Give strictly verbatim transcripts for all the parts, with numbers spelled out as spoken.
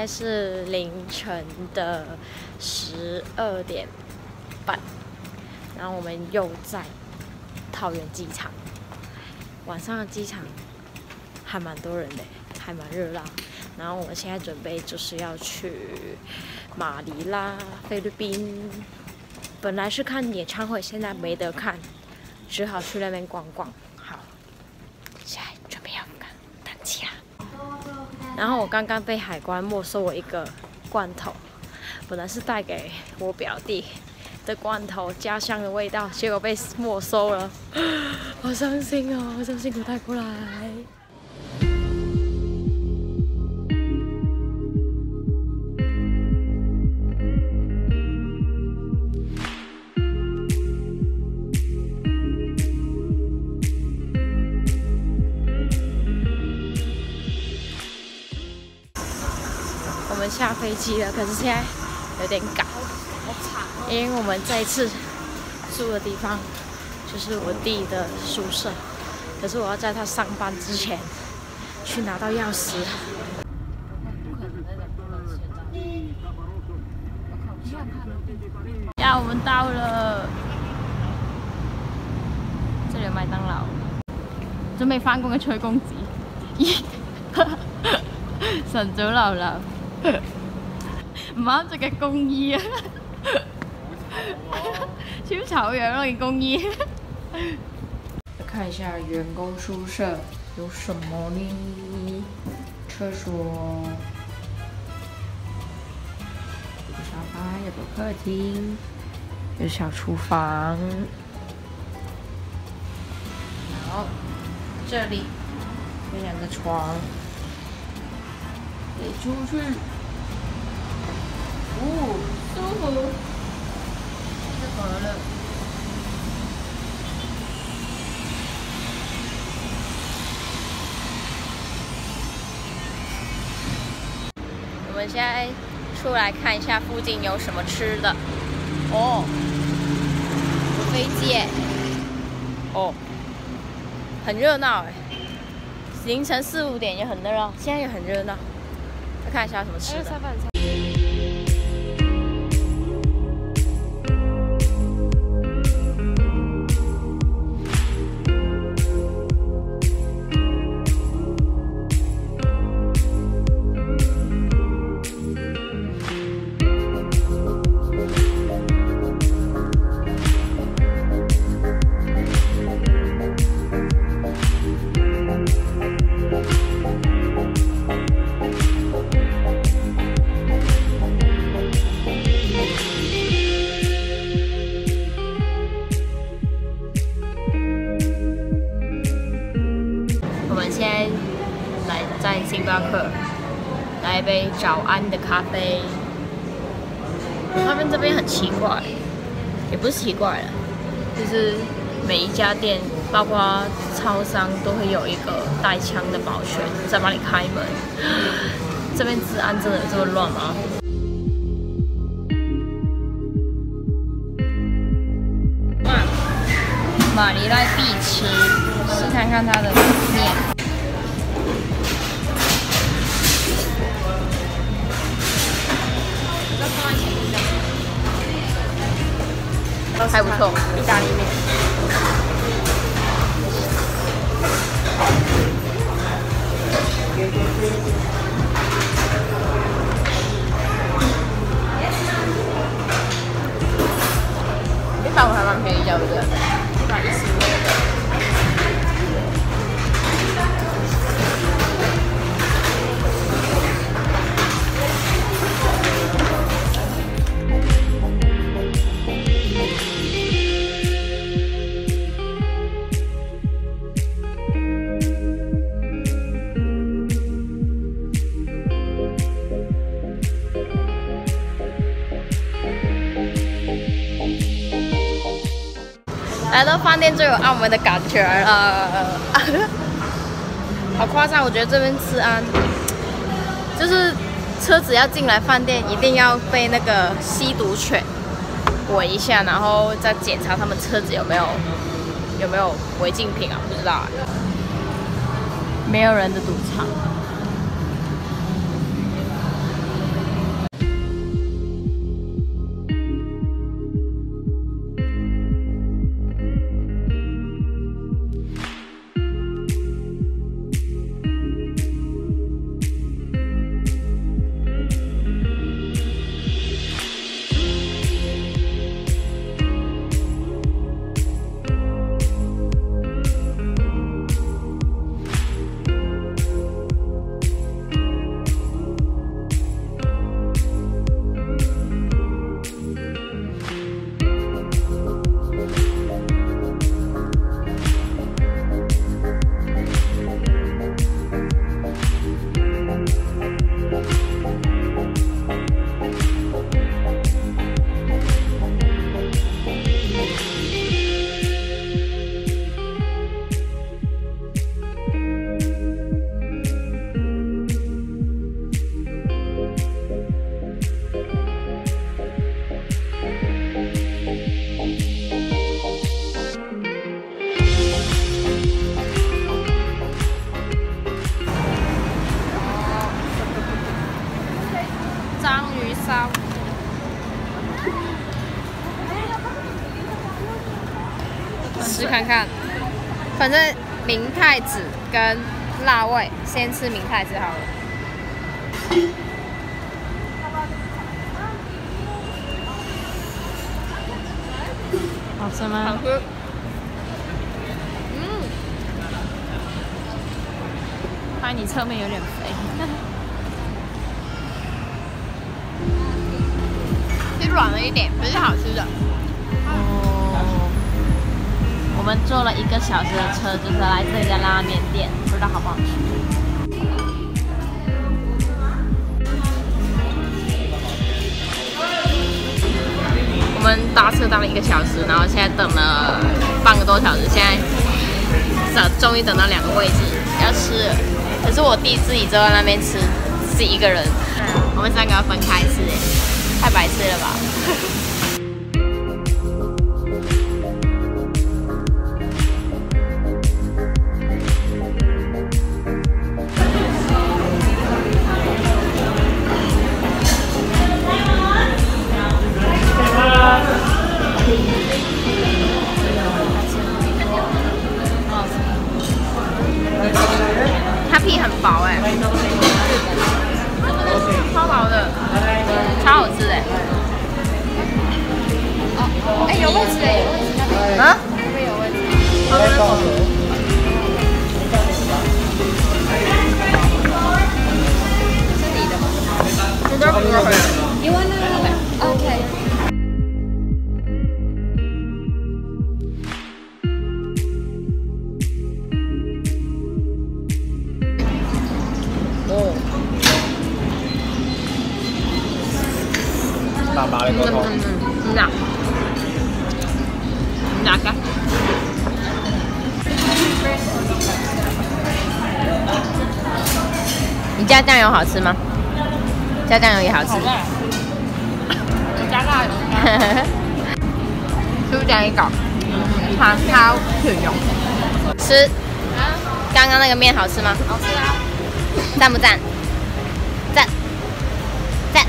在是凌晨的十二点半，然后我们又在桃园机场。晚上的机场还蛮多人的，还蛮热闹。然后我们现在准备就是要去马尼拉，菲律宾。本来是看演唱会，现在没得看，只好去那边逛逛。好，现在准备要登机啦。然后我刚刚被海关没收我一个罐头，本来是带给我表弟的罐头，家乡的味道，结果被没收了，好伤心哦！这么辛苦带过来。我们下飞机了，可是现在有点赶，因为我们这一次住的地方就是我弟的宿舍，可是我要在他上班之前去拿到钥匙。呀，我们到了，这里有麦当劳，準備返工嘅吹公子，晨早流流。唔啱着嘅工衣啊，超醜樣咯件工衣。看一下員工宿舍有什麼呢？廁所，有個沙發，有個客廳，有小廚房。然後這裡有兩個床，可以出去。哦，舒服。这可乐。我们现在出来看一下附近有什么吃的。哦，有飞机耶。哦，很热闹哎。凌晨四五点也很热闹，现在也很热闹。再看一下有什么吃的。在星巴克来一杯早安的咖啡。他们这边很奇怪，也不是奇怪了，就是每一家店，包括超商，都会有一个带枪的保全在帮你开门。这边治安真的有这么乱吗？马尼拉必吃，试看看它的面。还不错，意大利面。这饭我还蛮便宜的，对不对？一百一十五。来到饭店就有澳门的感觉了，好夸张！我觉得这边治安，就是车子要进来饭店，一定要被那个吸毒犬围一下，然后再检查他们车子有没有有没有违禁品啊？不知道啊。没有人的赌场。 烧。吃看看，反正明太子跟辣味，先吃明太子好了。好吃吗？好吃。嗯。发现你侧面有点肥。是软了一点，可是好吃的。哦。我们坐了一个小时的车，就是来这家拉面店，不知道好不好吃。我们搭车搭了一个小时，然后现在等了半个多小时，现在等终于等到两个位置要吃了。可是我弟自己坐在那边吃，自己一个人，我们三个要分开吃，太白痴了吧！它皮很薄哎、欸，超薄的，超好吃哎、欸！哦，哎、欸，有位置哎、欸，有位置那边啊，那边有位置。是你的吗？我都不会。You wanna? Okay. 麻麻的嗰個。 嗯嗯嗯，嗱，嗱嘅。你加酱油好吃嗎？加酱油也好吃。你加辣油。是不是加一個？韓烤全肉。吃。剛剛那個麵好吃嗎？好吃啊。讚不讚？讚。讚。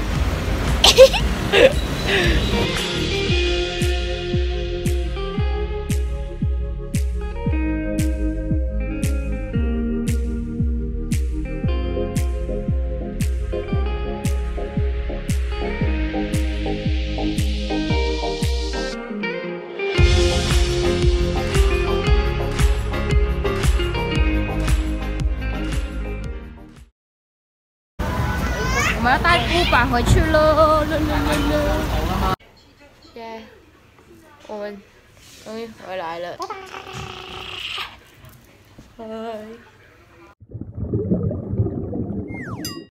我们要带五百回去了，现在我们终于回来了。拜拜。